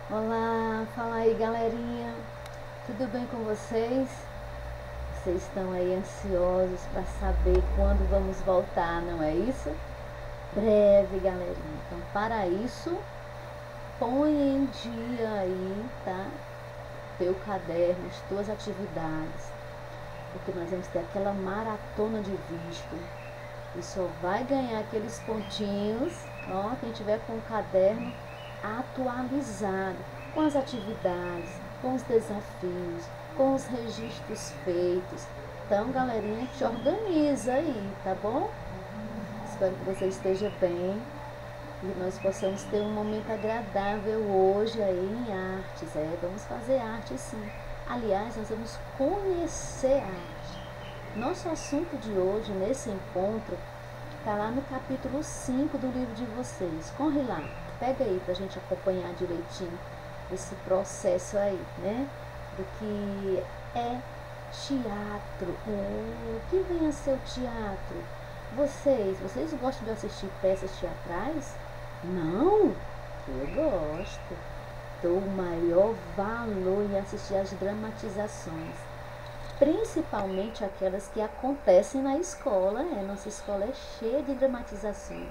Olá, fala aí galerinha, tudo bem com vocês? Vocês estão aí ansiosos para saber quando vamos voltar, não é isso? Breve, galerinha. Então, para isso, põe em dia aí, tá? Teu caderno, as tuas atividades, porque nós vamos ter aquela maratona de visto e só vai ganhar aqueles pontinhos, ó, quem tiver com o caderno atualizado, com as atividades, com os desafios, com os registros feitos. Então, galerinha, te organiza aí, tá bom? Espero que você esteja bem e nós possamos ter um momento agradável hoje aí em artes. Vamos fazer arte sim. Aliás, nós vamos conhecer a arte. Nosso assunto de hoje, nesse encontro, está lá no capítulo 5 do livro de vocês. Corre lá, pega aí para a gente acompanhar direitinho esse processo aí, né? Do que é teatro. O que vem a ser o teatro? Vocês gostam de assistir peças teatrais? Não? Eu gosto. Dou o maior valor em assistir às dramatizações, principalmente aquelas que acontecem na escola. Nossa escola é cheia de dramatizações,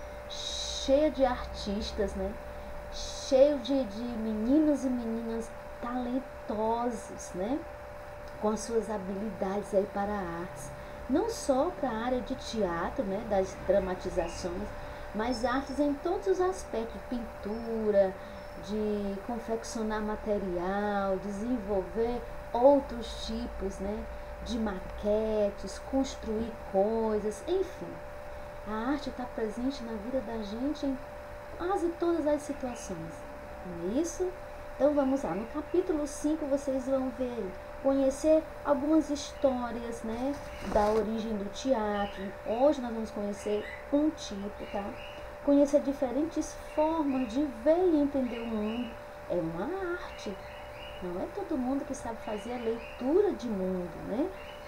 cheia de artistas, né? Cheio de meninos e meninas talentosos, né? Com as suas habilidades aí para a artes. Não só para a área de teatro, né? Das dramatizações, mas artes em todos os aspectos, pintura, de confeccionar material, desenvolver outros tipos, né, de maquetes, construir coisas, enfim. A arte está presente na vida da gente em quase todas as situações, não é isso? Então vamos lá, no capítulo 5 vocês vão ver aí, conhecer algumas histórias, né, da origem do teatro. Hoje nós vamos conhecer um tipo, tá? Conhecer diferentes formas de ver e entender o mundo. É uma arte. Não é todo mundo que sabe fazer a leitura de mundo, né?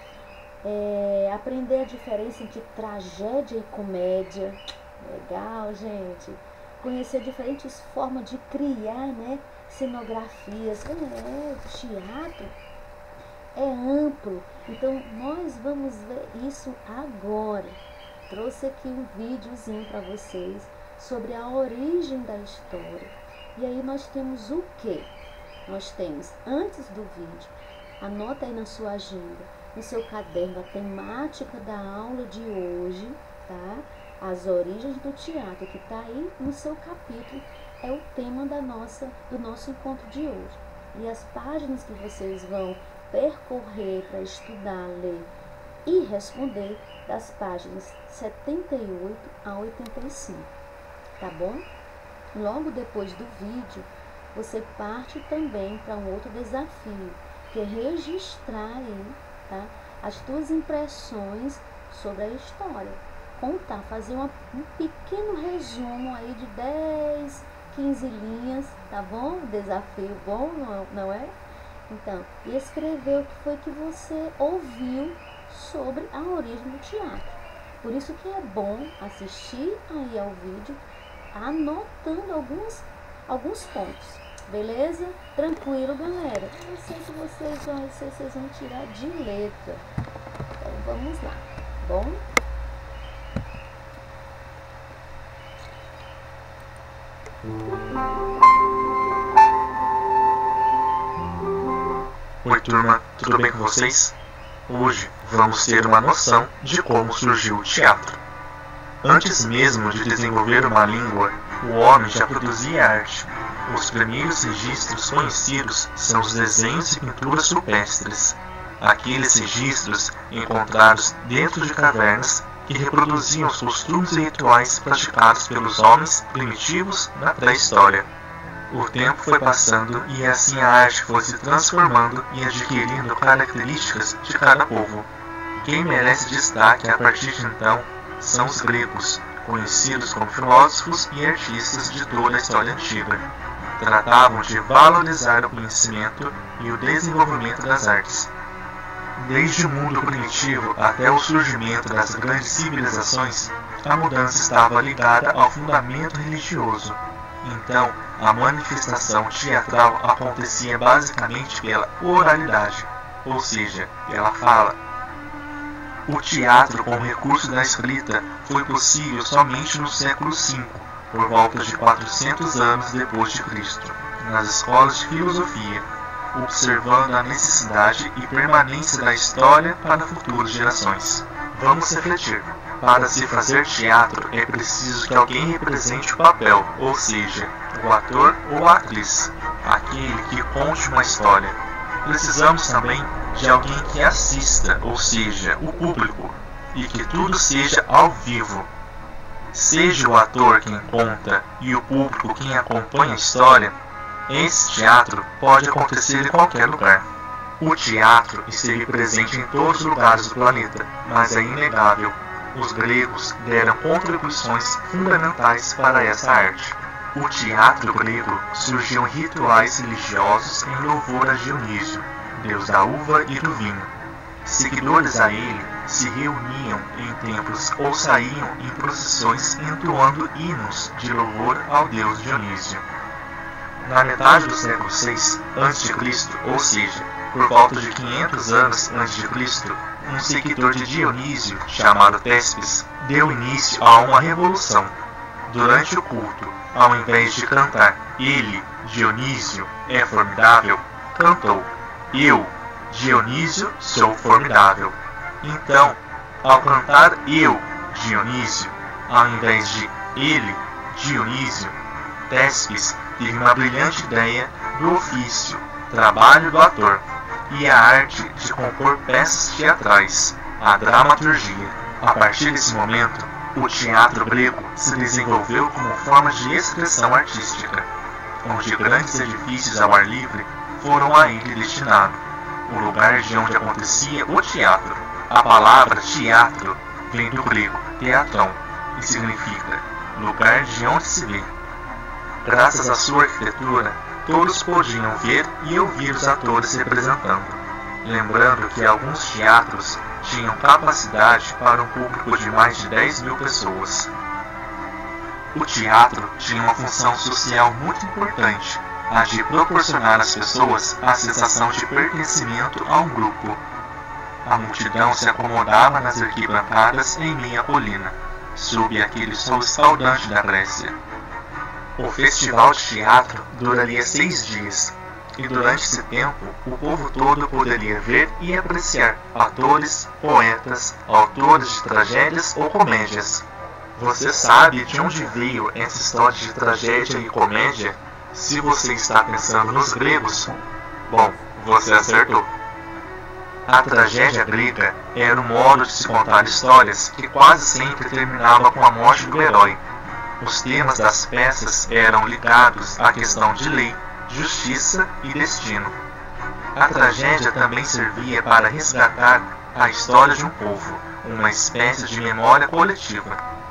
Aprender a diferença entre tragédia e comédia. Legal, gente. Conhecer diferentes formas de criar, né, cenografias. O teatro é amplo. Então, nós vamos ver isso agora. Trouxe aqui um videozinho para vocês sobre a origem da história. E aí nós temos o quê? Nós temos, antes do vídeo, anota aí na sua agenda, no seu caderno, a temática da aula de hoje, tá? As origens do teatro, que está aí no seu capítulo, é o tema do nosso encontro de hoje. E as páginas que vocês vão percorrer para estudar, ler e responder, das páginas 78 a 85, tá bom? Logo depois do vídeo, você parte também para um outro desafio, que é registrar aí, tá, as tuas impressões sobre a história. Contar, fazer um pequeno resumo aí de 10, 15 linhas, tá bom? Desafio bom, não é? Então, e escrever o que foi que você ouviu sobre a origem do teatro. Por isso que é bom assistir aí ao vídeo, anotando alguns pontos. Beleza? Tranquilo, galera? Eu sei que vocês vão tirar de letra. Então vamos lá, bom? Oi turma, tudo bem com vocês? Hoje vamos ter uma noção de como surgiu o teatro. Antes mesmo de desenvolver uma língua, o homem já produzia arte. Os primeiros registros conhecidos são os desenhos e pinturas rupestres. Aqueles registros encontrados dentro de cavernas que reproduziam os costumes e rituais praticados pelos homens primitivos na pré-história. O tempo foi passando e assim a arte foi se transformando e adquirindo características de cada povo. Quem merece destaque a partir de então são os gregos, conhecidos como filósofos e artistas de toda a história antiga. Tratavam de valorizar o conhecimento e o desenvolvimento das artes. Desde o mundo primitivo até o surgimento das grandes civilizações, a mudança estava ligada ao fundamento religioso. Então, a manifestação teatral acontecia basicamente pela oralidade, ou seja, pela fala. O teatro como recurso da escrita foi possível somente no século V, por volta de 400 anos depois de Cristo, nas escolas de filosofia, observando a necessidade e permanência da história para futuras gerações. Vamos refletir. Para se fazer teatro é preciso que alguém represente o papel, ou seja, o ator ou a atriz, aquele que conte uma história. Precisamos também de alguém que assista, ou seja, o público, e que tudo seja ao vivo. Seja o ator quem conta e o público quem acompanha a história, esse teatro pode acontecer em qualquer lugar. O teatro esteve presente em todos os lugares do planeta, mas é inegável. Os gregos deram contribuições fundamentais para essa arte. O teatro grego surgiu em rituais religiosos em louvor a Dionísio, deus da uva e do vinho. Seguidores a ele se reuniam em templos ou saíam em procissões entoando hinos de louvor ao deus Dionísio. Na metade do século VI a.C., ou seja, por volta de 500 anos a.C., um seguidor de Dionísio, chamado Téspis, deu início a uma revolução. Durante o culto, ao invés de cantar "Ele, Dionísio, é formidável", cantou "Eu, Dionísio, sou formidável". Então, ao cantar "Eu, Dionísio", ao invés de "Ele, Dionísio", Téspis teve uma brilhante ideia do ofício, trabalho do ator, e a arte de compor peças teatrais, a dramaturgia. A partir desse momento, o teatro grego se desenvolveu como forma de expressão artística, onde grandes edifícios ao ar livre foram a ele destinados, o lugar de onde acontecia o teatro. A palavra teatro vem do grego teatron e significa lugar de onde se vê. Graças à sua arquitetura, todos podiam ver e ouvir os atores representando. Lembrando que alguns teatros tinham capacidade para um público de mais de 10.000 pessoas. O teatro tinha uma função social muito importante, a de proporcionar às pessoas a sensação de pertencimento a um grupo. A multidão se acomodava nas arquibancadas em meia colina, sob aquele sol escaldante da Grécia. O festival de teatro duraria 6 dias, e durante esse tempo o povo todo poderia ver e apreciar atores, poetas, autores de tragédias ou comédias. Você sabe de onde veio essa história de tragédia e comédia? Se você está pensando nos gregos, bom, você acertou. A tragédia grega era um modo de se contar histórias que quase sempre terminava com a morte do herói. Os temas das peças eram ligados à questão de lei, justiça e destino. A tragédia também servia para resgatar a história de um povo, uma espécie de memória coletiva.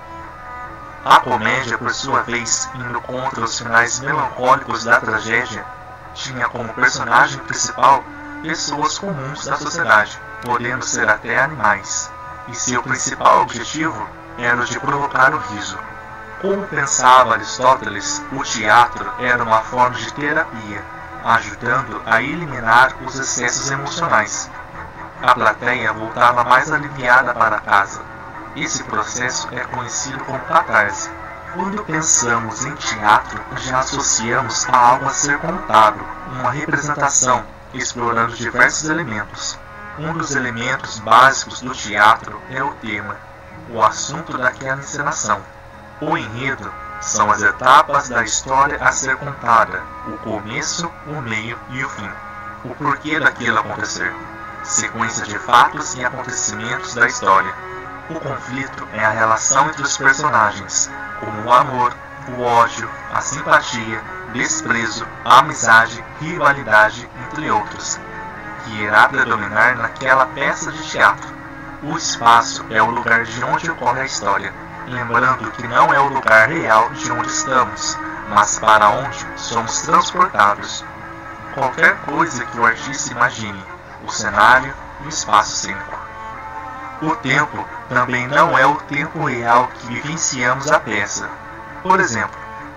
A comédia, por sua vez, indo contra os finais melancólicos da tragédia, tinha como personagem principal pessoas comuns da sociedade, podendo ser até animais, e seu principal objetivo era o de provocar o riso. Como pensava Aristóteles, o teatro era uma forma de terapia, ajudando a eliminar os excessos emocionais. A plateia voltava mais aliviada para casa. Esse processo é conhecido como catarse. Quando pensamos em teatro, já associamos a algo a ser contado, uma representação, explorando diversos elementos. Um dos elementos básicos do teatro é o tema, o assunto daquela encenação. O enredo são as etapas da história a ser contada, o começo, o meio e o fim. O porquê daquilo acontecer, sequência de fatos e acontecimentos da história. O conflito é a relação entre os personagens, como o amor, o ódio, a simpatia, desprezo, a amizade, rivalidade, entre outros, que irá predominar naquela peça de teatro. O espaço é o lugar de onde ocorre a história, lembrando que não é o lugar real de onde estamos, mas para onde somos transportados. Qualquer coisa que o artista imagine, o cenário e o espaço cênico. O tempo também não é o tempo real que vivenciamos a peça. Por exemplo,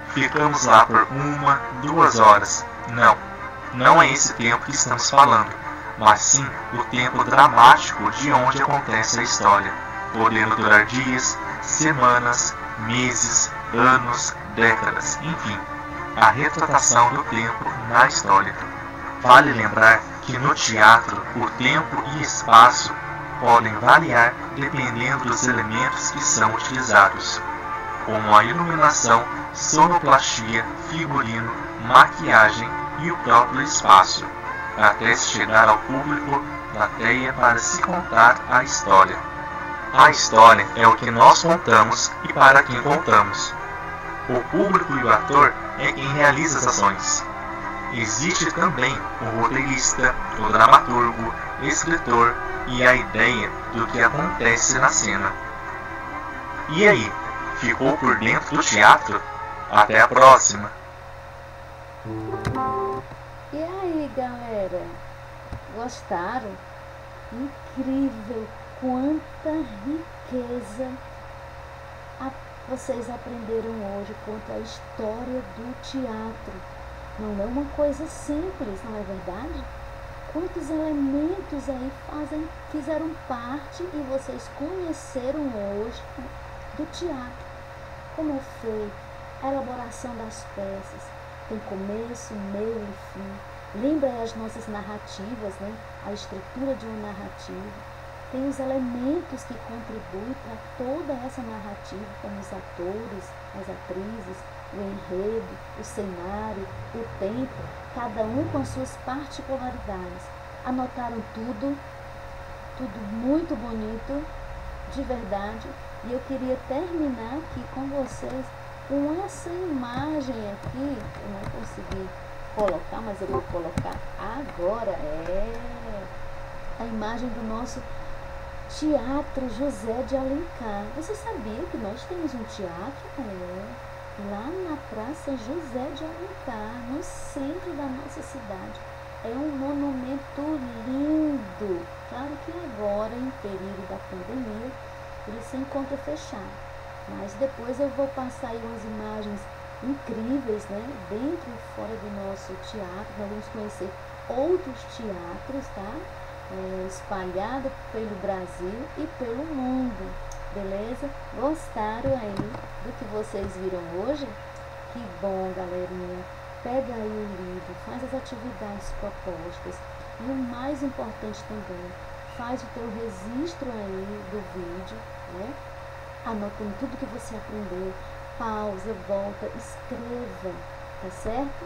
ficamos lá por 1, 2 horas. Não é esse tempo que estamos falando, mas sim o tempo dramático de onde acontece a história, podendo durar dias, semanas, meses, anos, décadas, enfim, a retratação do tempo na história. Vale lembrar que no teatro o tempo e espaço podem variar dependendo dos elementos que são utilizados, como a iluminação, sonoplastia, figurino, maquiagem e o próprio espaço, até se chegar ao público, plateia, para se contar a história. A história é o que nós contamos e para quem contamos. O público e o ator é quem realiza as ações. Existe também o roteirista, o dramaturgo, escritor e a ideia do que acontece na cena. E aí, ficou por dentro do teatro? Até a próxima! E aí, galera? Gostaram? Incrível quanta riqueza vocês aprenderam hoje quanto à história do teatro. Não é uma coisa simples, não é verdade? Quantos elementos aí fizeram parte e vocês conheceram hoje do teatro? Como é feito a elaboração das peças? Tem começo, meio e fim. Lembra as nossas narrativas, né? A estrutura de uma narrativa. Tem os elementos que contribuem para toda essa narrativa, como os atores, as atrizes, o enredo, o cenário, o tempo, cada um com as suas particularidades. Anotaram tudo muito bonito, de verdade. E eu queria terminar aqui com vocês com essa imagem aqui. Eu não consegui colocar, mas eu vou colocar agora. É a imagem do nosso Teatro José de Alencar. Você sabia que nós temos um teatro? Lá na Praça José de Alencar, no centro da nossa cidade. É um monumento lindo. Claro que agora, em período da pandemia, ele se encontra fechado. Mas depois eu vou passar aí umas imagens incríveis, né? Dentro e fora do nosso teatro. Nós vamos conhecer outros teatros, tá? Espalhado pelo Brasil e pelo mundo, beleza? Gostaram aí do que vocês viram hoje? Que bom, galerinha! Pega aí o livro, faz as atividades propostas e o mais importante também, faz o teu registro aí do vídeo, né? Anotando tudo que você aprendeu, pausa, volta, escreva, tá certo?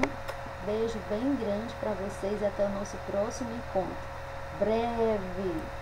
Beijo bem grande para vocês e até o nosso próximo encontro. Breve!